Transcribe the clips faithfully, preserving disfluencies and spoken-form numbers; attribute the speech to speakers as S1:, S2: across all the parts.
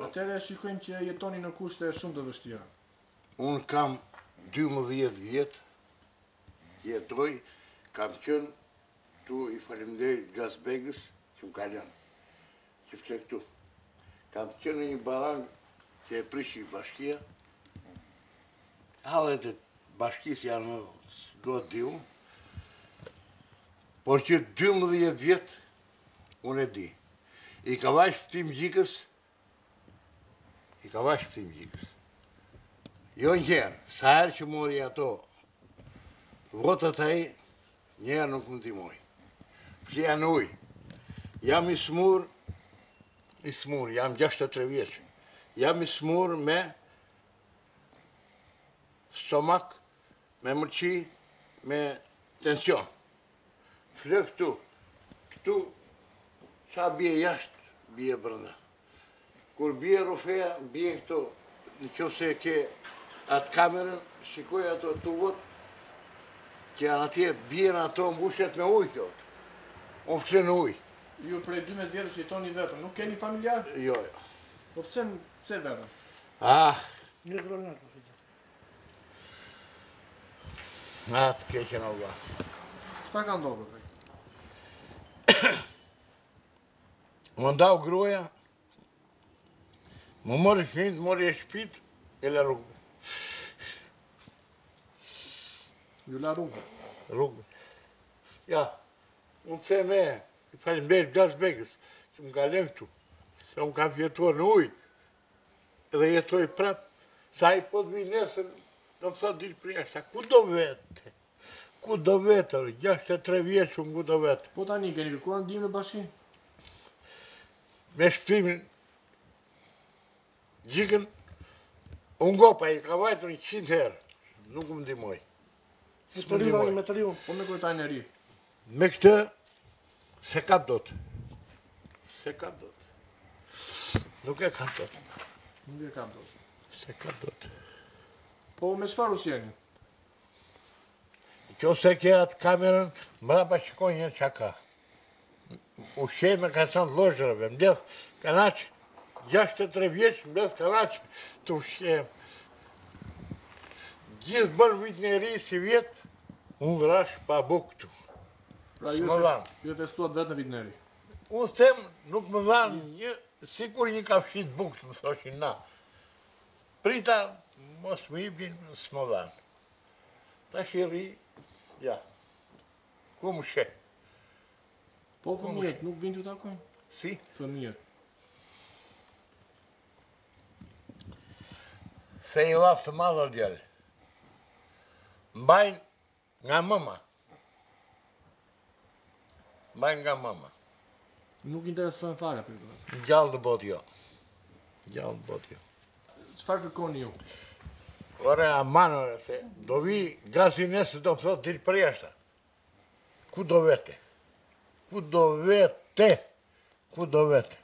S1: Atëherë shikojmë që jetoni në kushte shumë të vështira.
S2: Unë kam dymbëdhjetë vjetë, jetoj, kam qënë tu i faleminderit Gazbegës që më ka lënë, që fse këtu. Kam qënë në një barang që e prishi bashkia, hallet e bashkisë janë do të di unë, por që dymbëdhjetë vjetë unë e di. I ka vash shpëtim gjikës, i ka vash shpëtim gjikës. Jo njëherë, sa herë që mori ato votat ai, njëherë nuk më ndihmoi. Flia në ujë. Jam i smur, i smur, jam gjashtëdhjetë e tre vjeç. Jam i smur me stomak, me mërqi, me tension. Fle këtu, këtu, sa bie jashtë, bie brenda. Kur bie rufeja, bie këtu, në qoftë se ke atë kamerën, shikoj ato tubët, që janë atje, bien ato mbushet me ujë kjo. Unë fle në ujë.
S1: Ju prej dymbëdhjetë vjetësh jetoni vetëm, nuk keni familjar?
S2: Jo, jo.
S1: Po pse pse vetëm?
S2: Ah. Një gronatë. Ah, të keqen Allah.
S1: Çfarë ka ndodhur?
S2: Më ndau gruaja, më mori fëmijët, mori e shtëpit, e la rrugë.
S1: Ju la rrugë?
S2: Rrugë. Ja, unë the me, i faleminderit Gazbegës, që më ka lënë këtu, se unë kam jetuar në ujë, edhe jetoj prap, sa i po të vi nesër, do më thot dilë për jashtë, ku do vete? Ku do vete, gjashtëdhjetë e tre vjeç unë ku do vete?
S1: Po tani keni kërkuar ndihmë në bashki?
S2: Me shpëtimin gjikën, unë gopa i ka vajtur një qind herë, nuk më ndihmoi.
S1: Me të riu, me të riu, po me kujtajnë e ri.
S2: Me këtë, se kap dot. Se kap dot. Nuk e kap dot.
S1: Nuk e kap dot.
S2: Se kap dot.
S1: Po me çfarë ushjeni?
S2: Kjo se ke atë kamerën, mbrapa shikoj një qa ka. Ushqej me ka thënë llozhrave, mbledh kanaç, gjashtëdhjetë e tre vjeç, mbledh kanaç të ushqem. Gjithë bën vitin e ri si vjet, unë vrash pa buk këtu.
S1: Pra ju ju testuat vetë në vitin e ri.
S2: Unë them, nuk më dhanë një, sikur një kafshit buk të më thoshin na. Prita, mos më ipin, s'më dhanë. Tash i ri, ja, ku më shë?
S1: Po fëmijët, nuk vinë t'ju takojnë?
S2: Si?
S1: Fëmijët.
S2: Se i laftë të madhër djallë. Mbajnë nga mëma. Mbajnë nga mëma.
S1: Nuk interesojnë fare për këtë.
S2: Gjallë të botë jo. Gjallë të botë jo.
S1: Çfarë kërkoni ju?
S2: Ore, aman, ore, se do vi gazi nesë do më thotë dilë për jashtë. Ku do vete? Ku do vete? Ku do vete?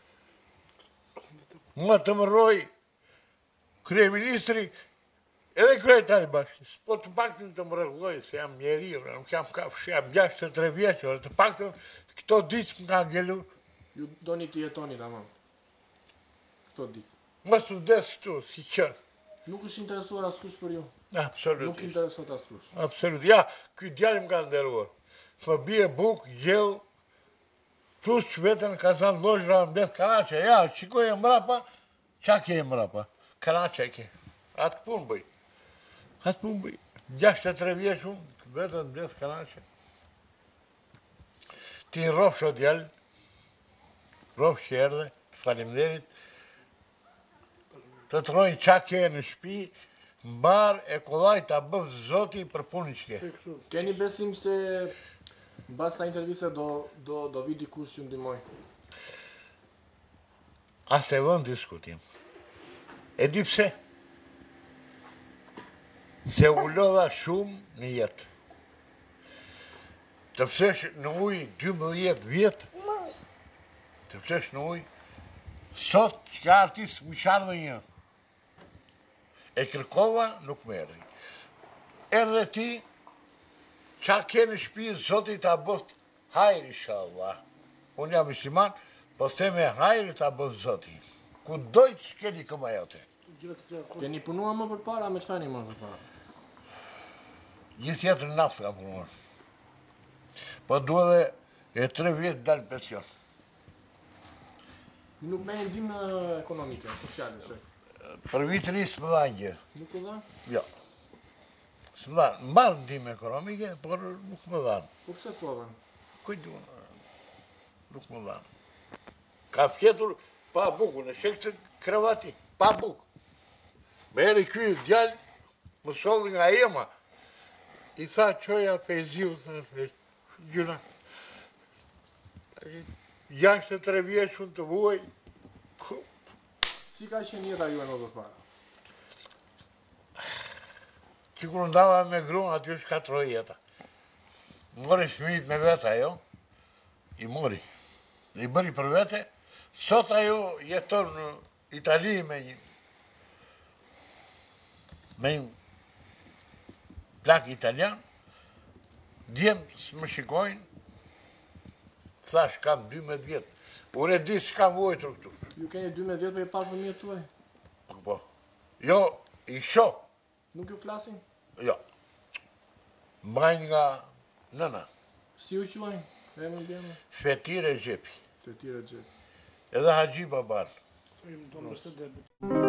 S2: Më të më roj kryeministri edhe kryetari bashkisë. Po të paktën të më rregulloj se jam njeri, nuk jam kafsh, jam gjashtëdhjetë e tre vjeç, të paktën këto ditë më ka ngelur.
S1: Ju doni të jetoni tamam. Këto ditë.
S2: Mos u des këtu, si qenë.
S1: Nuk është interesuar askush për ju?
S2: Absolutisht.
S1: Nuk interesohet askush?
S2: Absolutisht. Ja, ky djalë më ka nderuar. Më bie buk, gjell, plus që vetën ka thënë llozhra mbledh kanaçe. Ja, shikoj e mrapa, qa ke e mrapa? Kanaçe ke. Atë punë bëj. Atë punë bëj. gjashtëdhjetë e tre vjeç unë, vetën mbledh kanaçe. Ti rrofsh o djalë, rrofsh që erdhe, faleminderit. Të të rojnë qa ke në shpi, mbar e kollaj ta bëf zoti për punën që ke.
S1: Keni besim se mbas sa interviste do do do vi dikush që ndihmoj?
S2: As e vën diskutim. E di pse? Se u lodha shumë në jetë. Të fshesh në ujë dymbëdhjetë vjet, të fshesh në ujë, sot që ka artist më qardhë një. E kërkova, nuk më erdhi. Erdhe ti, qa ke në shtëpi, Zoti ta bëft hajri, inshallah. Unë jam musliman, po theme hajri ta bëft Zoti. ku dojtë s'keni këma jote.
S1: Keni punuar më përpara me çfarë më përpara?
S2: Gjithë jetën naftë kam punuar. Po dua dhe e tre vjetë dalë pension.
S1: Nuk me ndihmë ekonomike, sociale, se.
S2: Për vitin i s'më dha gjë.
S1: Nuk u dha?
S2: Jo. S'më dha, mbarë ndihmë ekonomike, por nuk më dhanë.
S1: Po pse s'u dha?
S2: Kujtun, nuk më dhanë. Ka fjetur pa bukë, në shek të krevati, pa bukë. Me eri ky djallë, më solli nga ema. I tha qoja Feyziu, tha, gjuna. Jashtë të tre vjeç unë të vuaj.
S1: Si ka qenë jeta juaj më përpara?
S2: Që kur ndava me gruan, aty është katroj jeta. Mori fëmijët me vete ajo, i mori. I bëri për vete, sot ajo jeton në Itali me një me një plak italian, djemë s'më shikojnë, thash kam dymbëdhjetë vjetë. Unë e di s'kam vojtër këtu.
S1: Ju keni dymbëdhjetë vjetë për e parë fëmijët tuaj?
S2: Po. Jo, i shoh.
S1: Nuk ju flasin?
S2: Jo. Mbajnë nga nëna.
S1: Si ju quajnë? Emrin djemë?
S2: Fetire Gjepi.
S1: Fetire Gjepi.
S2: Edhe Haxhi Baban.
S1: Im do më së debit.